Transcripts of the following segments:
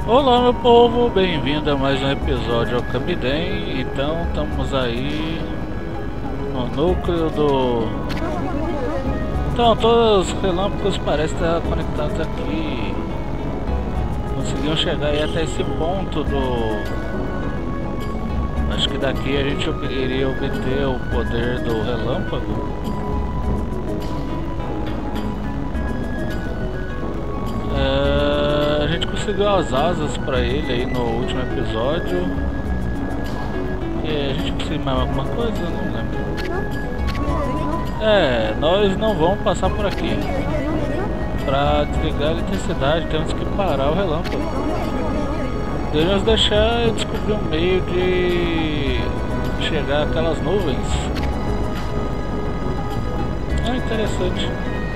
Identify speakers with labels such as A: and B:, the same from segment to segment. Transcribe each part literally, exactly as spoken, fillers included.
A: Olá meu povo, bem-vindo a mais um episódio ao Camiden. Então estamos aí no núcleo do... Então todos os relâmpagos parecem estar conectados aqui. Conseguimos chegar aí até esse ponto do... Acho que daqui a gente iria obter o poder do relâmpago. É... A gente conseguiu as asas pra ele aí no último episódio. E a gente precisa de mais alguma coisa? Não lembro. É, nós não vamos passar por aqui. Pra desligar a eletricidade temos que parar o relâmpago. Devemos deixar eu descobrir um meio de chegar àquelas nuvens. Ah, interessante.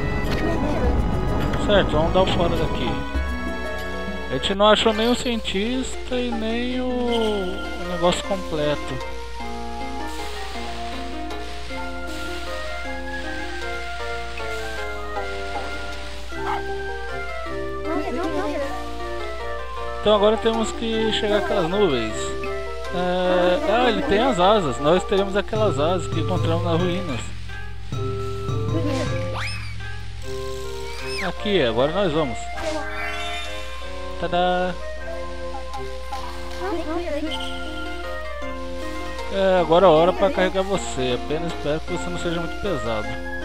A: Certo, vamos dar o fora daqui. A gente não achou nem o cientista e nem o, o negócio completo. Então agora temos que chegar àquelas nuvens. É... Ah, ele tem as asas. Nós teremos aquelas asas que encontramos nas ruínas. Aqui, agora nós vamos. Tadá! É, agora é a hora para carregar você. Apenas espero que você não seja muito pesado.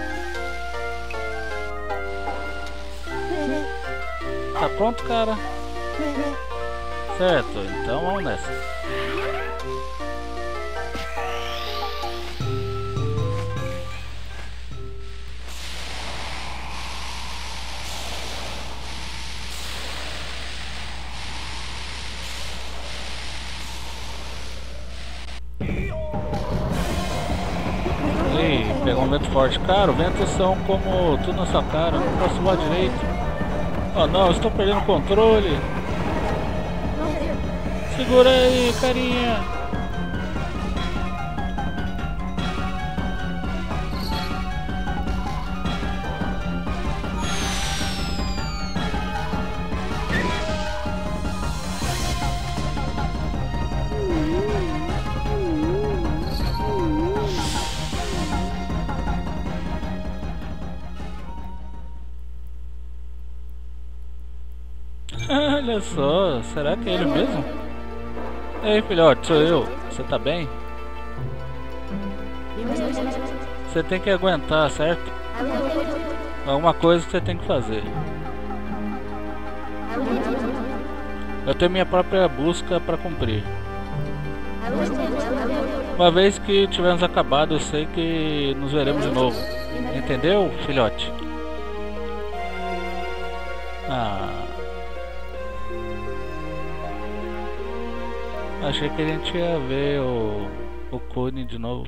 A: Tá pronto, cara? Certo, então vamos nessa. Ei, pegou um vento forte. Cara, os ventos são como tudo na sua cara. Não posso voar direito. Oh não, estou perdendo o controle. Segura aí, carinha. Olha só, será que é ele mesmo? Ei filhote, sou eu. Você tá bem? Você tem que aguentar, certo? Alguma coisa que você tem que fazer. Eu tenho minha própria busca para cumprir. Uma vez que tivermos acabado, eu sei que nos veremos de novo. Entendeu, filhote? Ah... Achei que a gente ia ver o, o Cone de novo.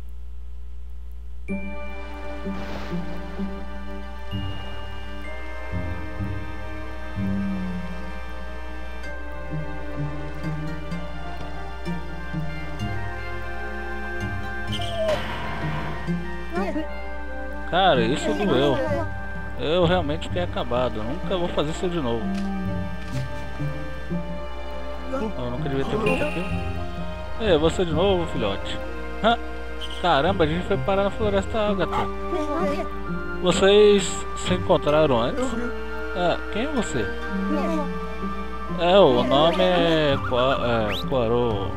A: Cara, isso doeu. Eu realmente fiquei acabado. Nunca vou fazer isso de novo. Eu nunca devia ter feito aquilo. Ei, você de novo, filhote. Ah, caramba, a gente foi parar na Floresta Ágata. Vocês se encontraram antes? Ah, quem é você? É, o nome é, Qua, é Quarô.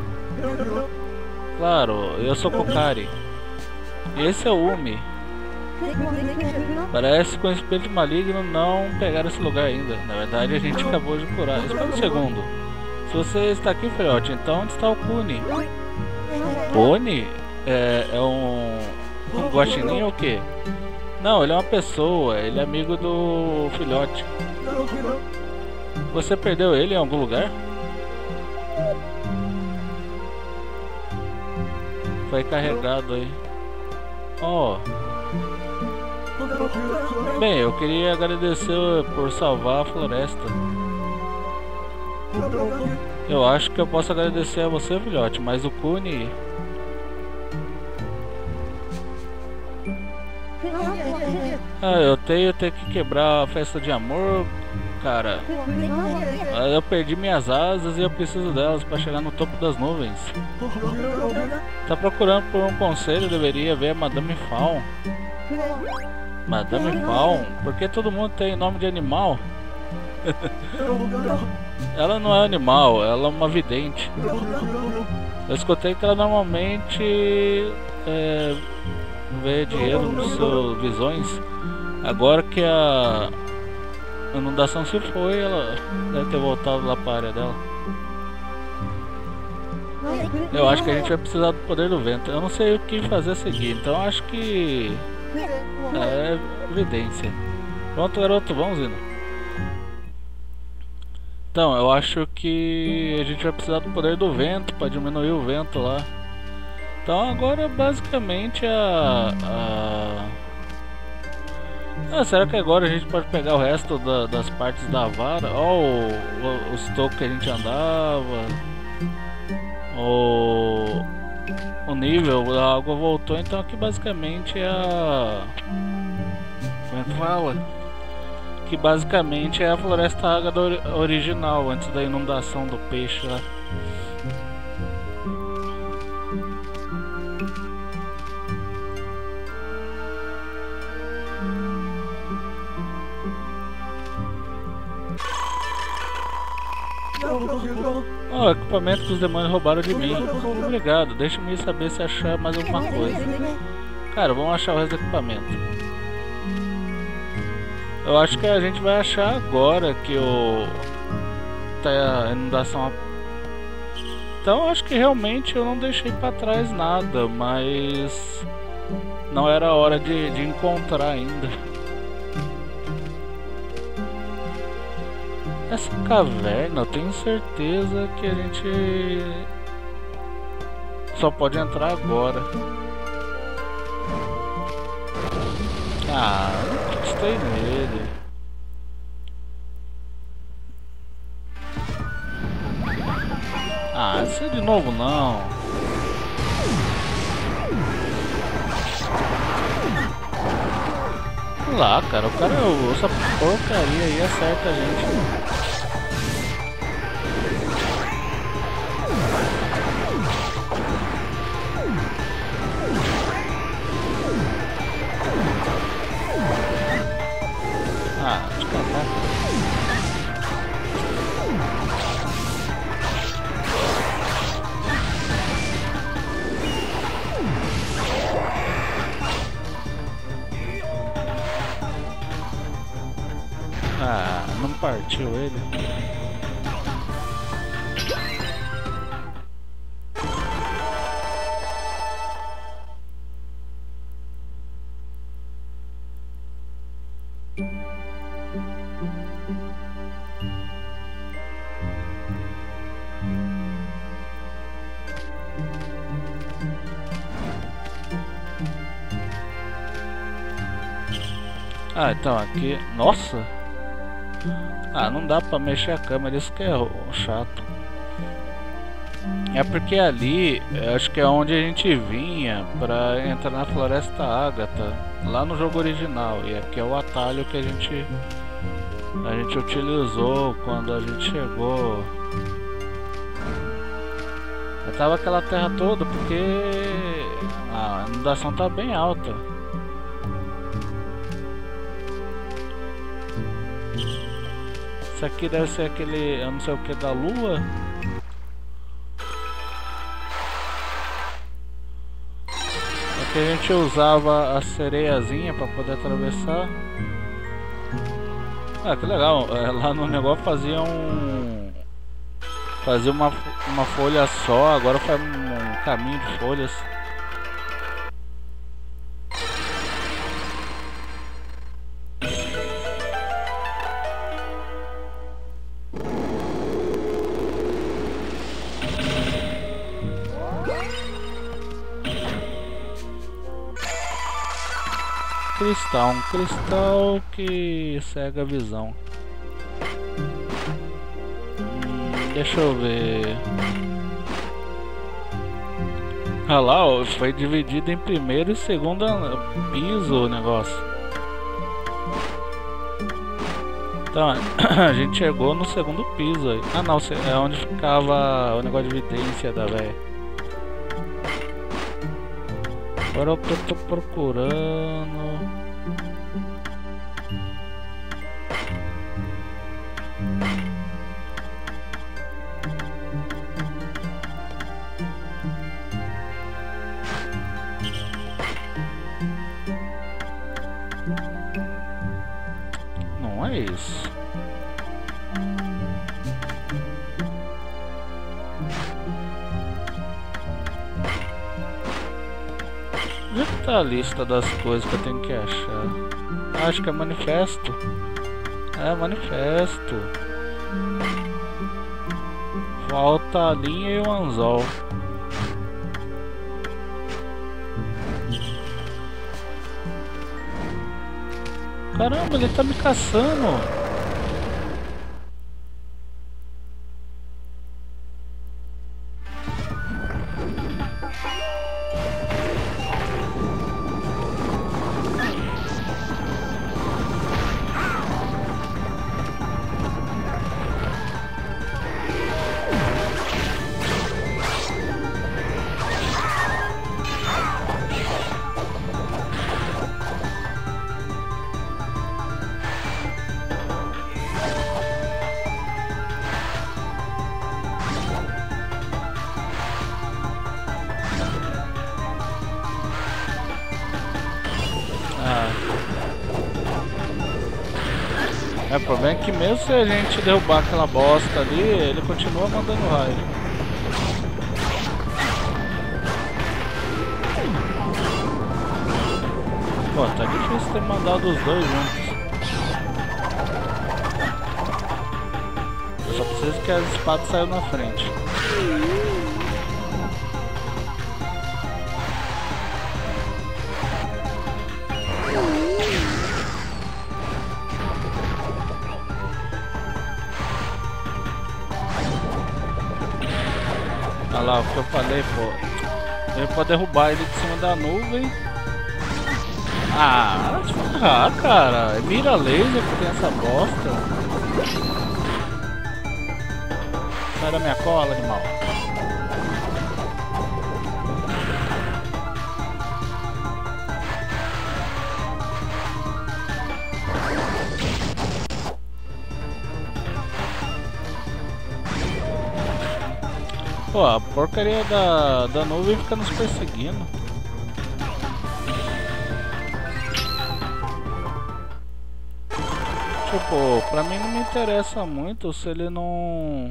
A: Claro, eu sou Kokari. E esse é o Umi. Parece que o espírito maligno não pegaram esse lugar ainda. Na verdade, a gente acabou de curar. Espera um segundo. Se você está aqui, filhote, então onde está o Cune? Cune? É, é um... um guaxinim ou o quê? Não, ele é uma pessoa. Ele é amigo do filhote. Você perdeu ele em algum lugar? Foi carregado aí. Oh. Bem, eu queria agradecer por salvar a floresta. Eu acho que eu posso agradecer a você, filhote, mas o Cune... Ah, eu tenho, eu tenho que quebrar a festa de amor cara. Eu perdi minhas asas e eu preciso delas para chegar no topo das nuvens. Tá procurando por um conselho, deveria ver a Madame Faun. Madame Faun? Por que todo mundo tem nome de animal? Ela não é animal, ela é uma vidente. Eu escutei que ela normalmente é, vê dinheiro nos seus visões. Agora que a inundação se foi, ela deve ter voltado lá para a área dela. Eu acho que a gente vai precisar do poder do vento. Eu não sei o que fazer a seguir, então acho que é evidência. Pronto, garoto, vamos indo. Então, eu acho que a gente vai precisar do poder do vento para diminuir o vento lá. Então agora basicamente a... a... Ah, será que agora a gente pode pegar o resto da, das partes da vara? Ó, o, o, os tocos que a gente andava. O, o nível, a água voltou, então aqui basicamente é a... Como é que fala? Que basicamente é a floresta água original, antes da inundação do peixe lá. Oh, o equipamento que os demônios roubaram de mim. Obrigado, deixa-me saber se achar mais alguma coisa. Cara, vamos achar o resto do equipamento. Eu acho que a gente vai achar agora que o... tá a inundação. Então eu acho que realmente eu não deixei pra trás nada, mas não era hora de, de encontrar ainda. Essa caverna, eu tenho certeza que a gente só pode entrar agora. Ah, não gostei nele. Ah, isso é de novo não. Olha lá, cara, o cara, essa porcaria aí acerta a gente. Ah, de catar. Ah, não partiu ele. Ah, então aqui... Nossa! Ah, não dá pra mexer a câmera, isso que é chato. É porque ali, acho que é onde a gente vinha pra entrar na Floresta Ágata, lá no jogo original. E aqui é o atalho que a gente, a gente utilizou quando a gente chegou. Eu tava aquela terra toda porque a inundação tá bem alta. Isso aqui deve ser aquele, eu não sei o que, da lua. Aqui a gente usava a sereiazinha para poder atravessar. Ah, que legal, é, lá no negócio fazia um... Fazia uma, uma folha só, agora faz um caminho de folhas. Cristal, um cristal que cega a visão. Hum, deixa eu ver. Ah lá, ó, foi dividido em primeiro e segundo piso o negócio. Então, a gente chegou no segundo piso aí. Ah não, é onde ficava o negócio de evidência da véia. Agora o que eu tô procurando... Não é isso. Onde é que tá a lista das coisas que eu tenho que achar? Acho que é manifesto. É, manifesto. Falta a linha e o anzol. Caramba, ele tá me caçando. É, o problema é que mesmo se a gente derrubar aquela bosta ali, ele continua mandando raio. Pô, tá difícil ter mandado os dois juntos. Eu só preciso que as espadas saiam na frente. Olha lá o que eu falei, pô. Ele pode derrubar ele de cima da nuvem. Ah, ah, cara. Mira laser que tem essa bosta. Sai da minha cola, animal. Pô, a porcaria da, da nuvem fica nos perseguindo. Tipo, pra mim não me interessa muito se ele não...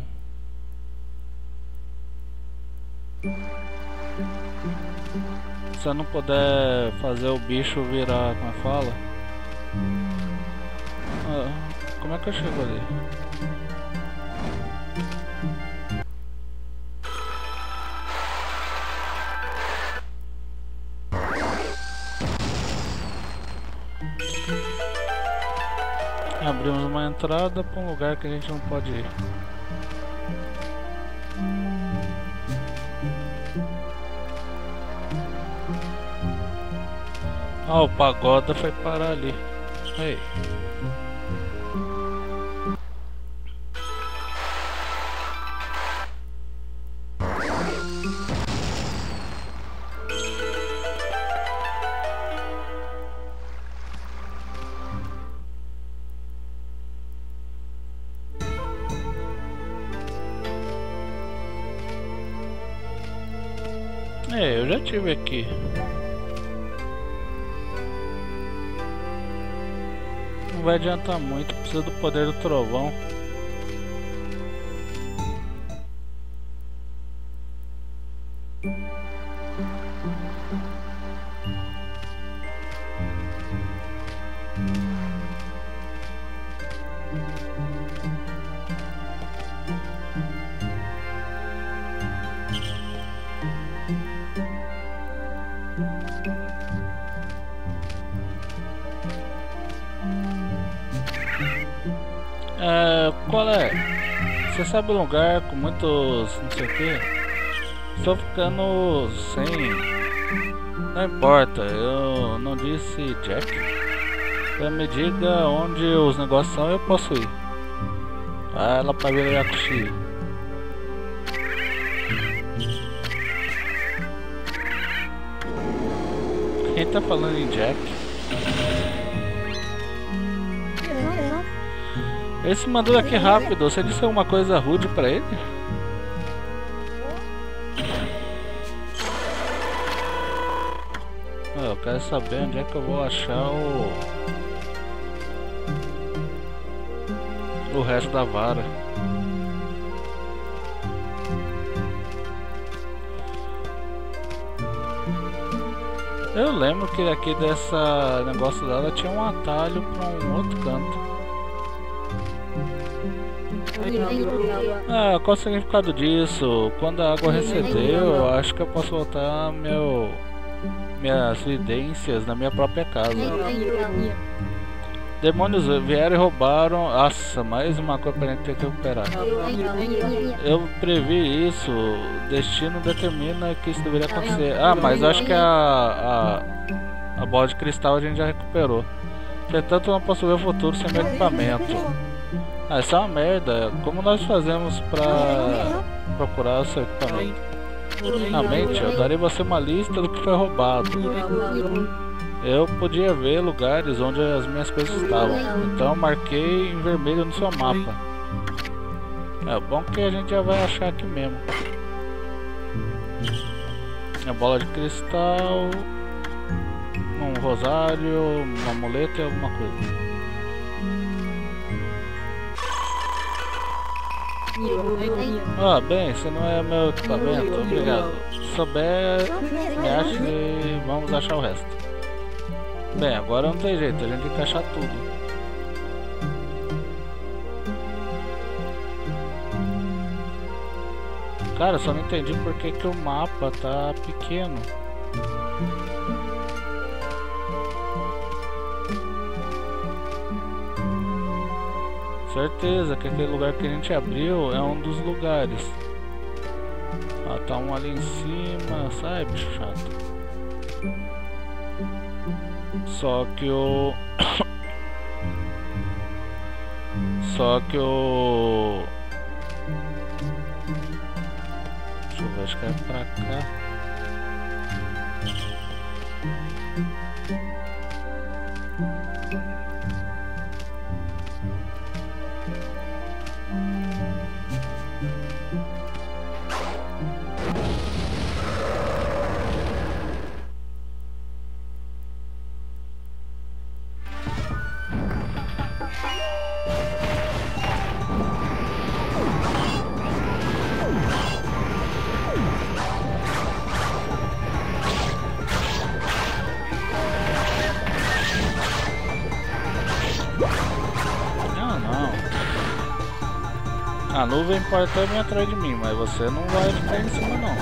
A: Se eu não puder fazer o bicho virar, como é que fala? Ah, como é que eu chego ali? Abrimos uma entrada para um lugar que a gente não pode ir. Ah, o pagoda foi parar ali. Aí. É, eu já tive aqui. Não vai adiantar muito, precisa do poder do trovão. É, qual é? Você sabe um lugar com muitos não sei o que? Estou ficando sem. Não importa, eu não disse Jack. Então me diga onde os negócios são e eu posso ir. Ah, ela para ver a coxinha. Quem tá falando em Jack? Ele se mandou aqui rápido. Você disse alguma coisa rude pra ele? Ah, eu quero saber onde é que eu vou achar o... o resto da vara. Eu lembro que aqui dessa negócio dela tinha um atalho pra um outro canto. Ah, qual o significado disso? Quando a água recedeu, eu acho que eu posso voltar meu, minhas evidências na minha própria casa. Demônios vieram e roubaram. Nossa, mais uma coisa pra gente ter que recuperar. Eu previ isso. O destino determina que isso deveria acontecer. Ah, mas acho que a, a, a bola de cristal a gente já recuperou. Entretanto, eu não posso ver o futuro sem meu equipamento. Ah, isso é uma merda. Como nós fazemos pra procurar o seu equipamento? Na mente, eu darei você uma lista do que foi roubado. Eu podia ver lugares onde as minhas coisas estavam, então eu marquei em vermelho no seu mapa. É bom que a gente já vai achar aqui mesmo. A bola de cristal, um rosário, uma amuleta e alguma coisa. Ah, bem, isso não é meu equipamento, obrigado. Se souber, me ache e vamos achar o resto. Bem, agora não tem jeito, a gente tem que achar tudo. Cara, só não entendi por que que o mapa tá pequeno. Certeza que aquele lugar que a gente abriu é um dos lugares. Ah, tá um ali em cima, sai, bicho chato. Só que o... Só que o... Deixa eu ver, acho que é pra cá. A nuvem pode até vir atrás de mim, mas você não vai ficar em cima não.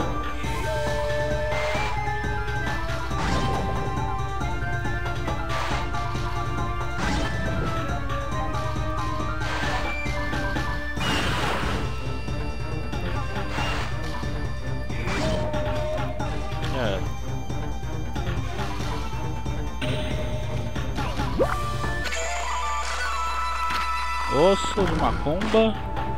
A: É. Osso de macumba.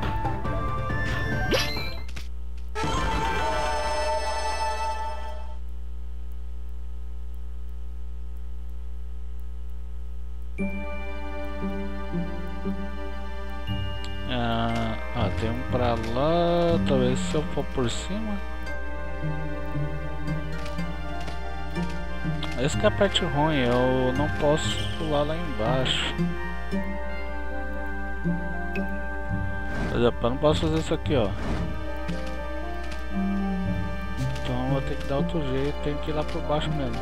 A: Ah, ah, tem um pra lá. Talvez se eu for por cima. Essa que é a parte ruim, eu não posso pular lá embaixo. Por exemplo, eu não posso fazer isso aqui, ó. Então eu vou ter que dar outro jeito, tem que ir lá por baixo mesmo.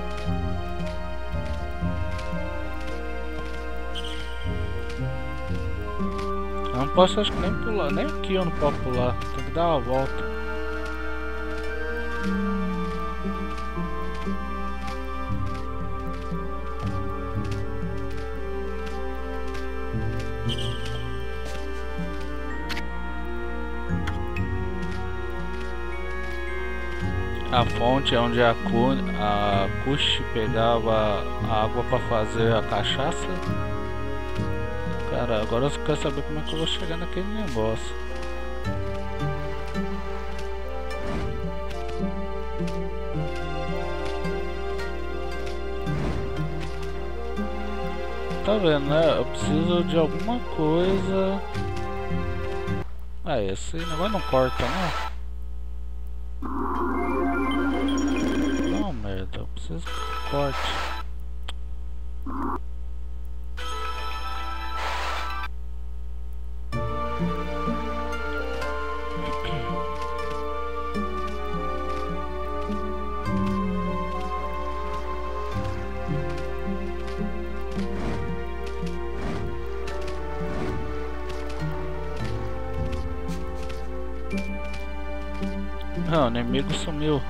A: Eu não posso, acho que nem pular, nem aqui eu não posso pular, tem que dar uma volta. A fonte é onde a, Ku, a Kush pegava a água para fazer a cachaça. Cara, agora eu quero saber como é que eu vou chegar naquele negócio. Tá vendo, né? Eu preciso de alguma coisa. Ah, esse negócio não corta, não? Não, merda, eu preciso que corte. Não, o inimigo sumiu.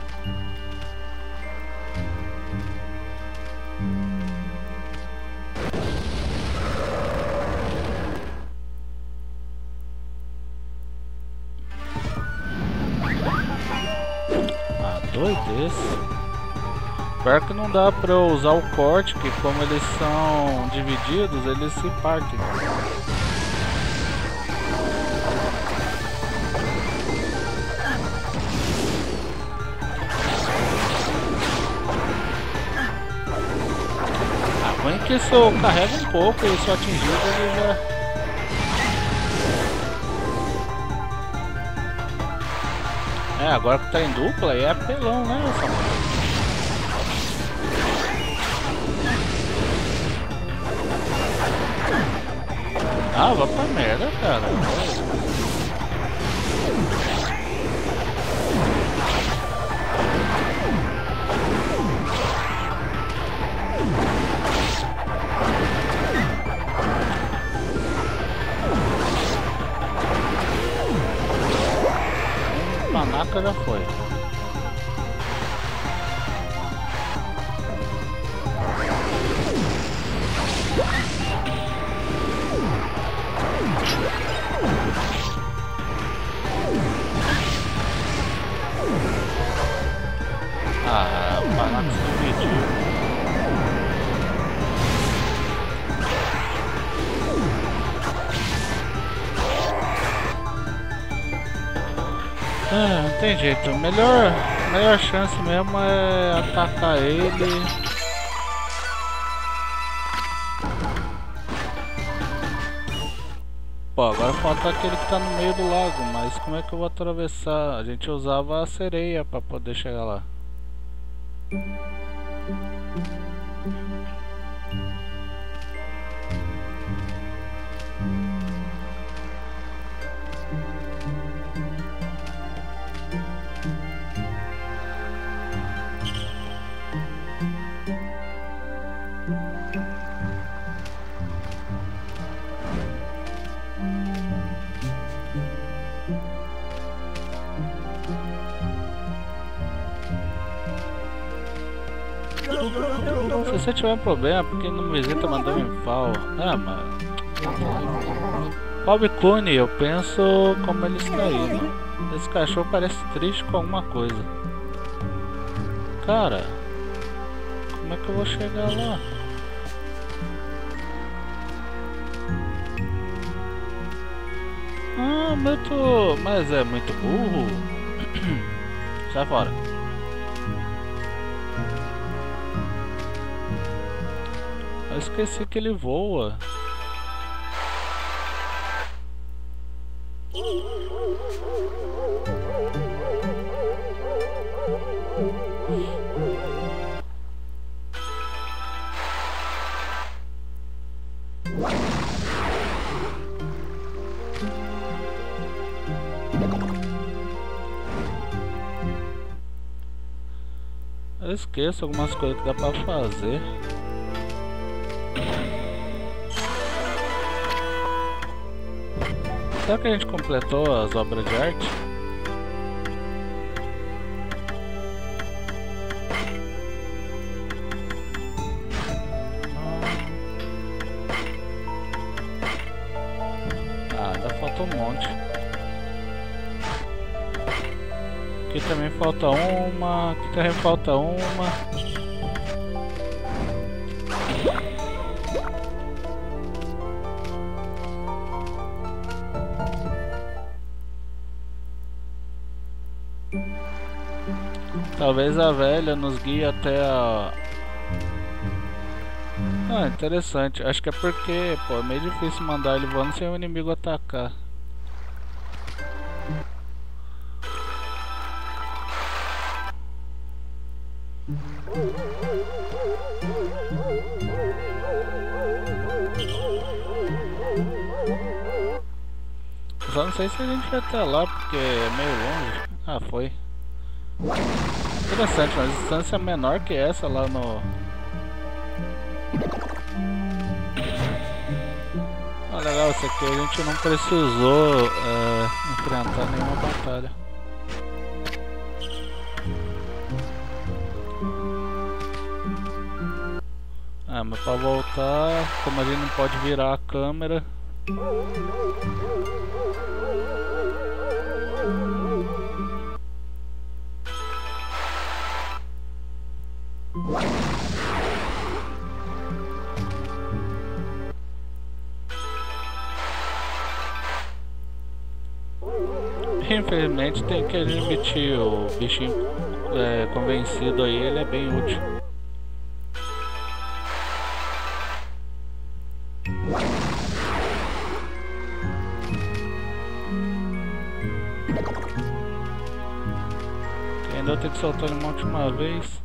A: Ah, dois desses. Pior que não dá pra eu usar o corte, que como eles são divididos, eles se partem. Ruim que se eu carrego um pouco e sou atingido, ele já... É, agora que tá em dupla, aí é apelão, né, Samuel? Ah, vai pra merda, cara. Panaca já foi. Ah, o panaca se dividiu. Ah, não tem jeito. A melhor, melhor chance mesmo é atacar ele. Pô, agora falta aquele que tá no meio do lago, mas como é que eu vou atravessar? A gente usava a sereia pra poder chegar lá. Se você tiver um problema, porque não me visita mandando em fal. Ah, mano. Rob Cooney, eu penso como ele está indo. Esse cachorro parece triste com alguma coisa. Cara, como é que eu vou chegar lá? Ah, muito... Mas é muito burro. Sai fora. Eu esqueci que ele voa. Eu esqueço algumas coisas que dá pra fazer. Será que a gente completou as obras de arte? Ah, ainda falta um monte. Aqui também falta uma, aqui também falta uma. Talvez a velha nos guie até a... Ah, interessante. Acho que é porque, pô, é meio difícil mandar ele voando sem o inimigo atacar. Só não sei se a gente vai até lá, porque é meio longe. Ah, foi. Interessante, uma distância menor que essa lá no... Ah, legal, isso aqui a gente não precisou é, enfrentar nenhuma batalha. Ah, mas pra voltar, como a gente não pode virar a câmera... Infelizmente tem que admitir, o bichinho é, convencido aí, ele é bem útil. Ainda eu tenho que soltar ele uma última vez.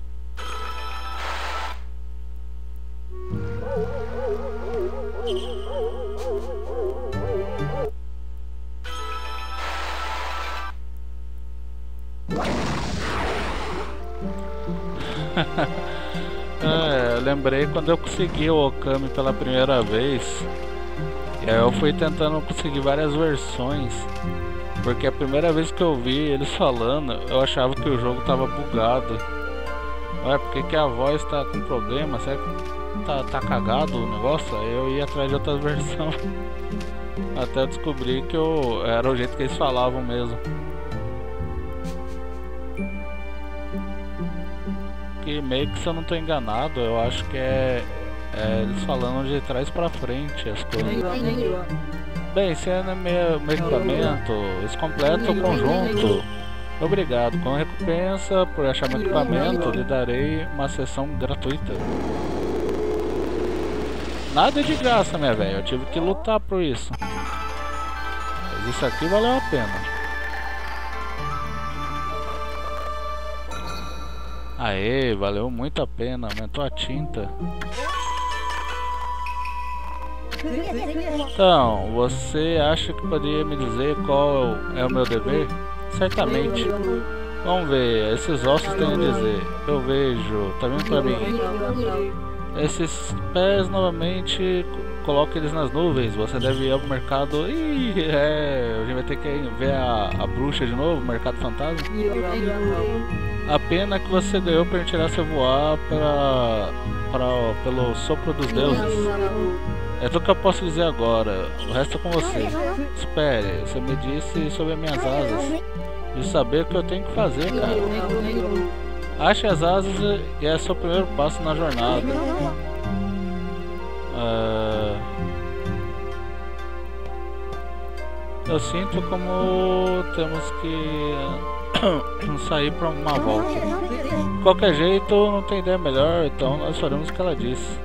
A: É, eu lembrei quando eu consegui o Okami pela primeira vez. E aí eu fui tentando conseguir várias versões, porque a primeira vez que eu vi eles falando, eu achava que o jogo tava bugado. Ué, por que que a voz tá com problema? Será que tá, tá cagado o negócio? Aí eu ia atrás de outras versões até descobrir que eu, era o jeito que eles falavam mesmo. Que meio que, se eu não tô enganado, eu acho que é, é eles falando de trás pra frente as coisas. Bem, se é meu, meu equipamento, eles completam o conjunto. Obrigado. Com recompensa por achar meu equipamento, lhe darei uma sessão gratuita. Nada de graça, minha velha. Eu tive que lutar por isso. Mas isso aqui valeu a pena. Aê, valeu muito a pena, aumentou a tinta. Então, você acha que poderia me dizer qual é o meu dever? Certamente. Vamos ver, esses ossos têm a dizer. Eu vejo, tá vendo pra mim? Esses pés novamente, coloque eles nas nuvens. Você deve ir ao mercado. Ih, é, a gente vai ter que ver a, a bruxa de novo, mercado fantasma. A pena que você ganhou para tirar seu voar pra, pra, pelo sopro dos deuses. É tudo que eu posso dizer agora. O resto é com você. Espere, você me disse sobre as minhas asas. De saber o que eu tenho que fazer, cara. Ache as asas e é seu primeiro passo na jornada. Uh... Eu sinto como temos que sair para uma volta. De qualquer jeito, não tem ideia melhor, então nós faremos o que ela disse.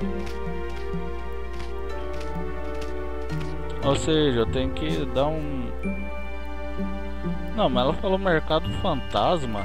A: Ou seja, eu tenho que dar um... Não, mas ela falou mercado fantasma.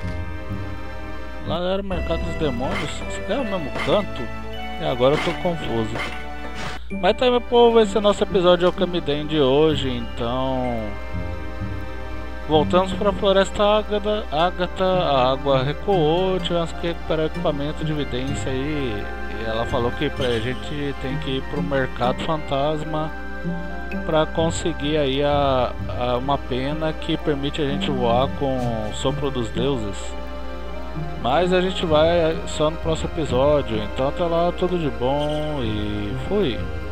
A: Lá era o mercado dos demônios. Isso é o mesmo canto? E agora eu tô confuso. Mas também, povo, esse é o nosso episódio de Okami Den de hoje, então... Voltamos para a Floresta Ágata, Ágata, a água recuou, tivemos que recuperar o equipamento de evidência aí. E ela falou que pra gente tem que ir pro mercado fantasma para conseguir aí a, a uma pena que permite a gente voar com o sopro dos deuses. Mas a gente vai só no próximo episódio, então até lá, tudo de bom e fui!